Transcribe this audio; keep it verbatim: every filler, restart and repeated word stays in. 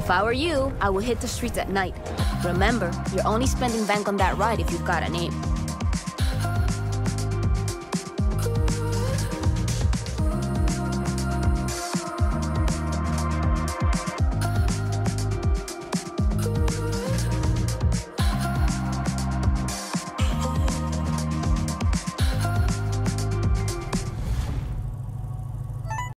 If I were you, I would hit the streets at night. Remember, you're only spending bank on that ride if you've got a name.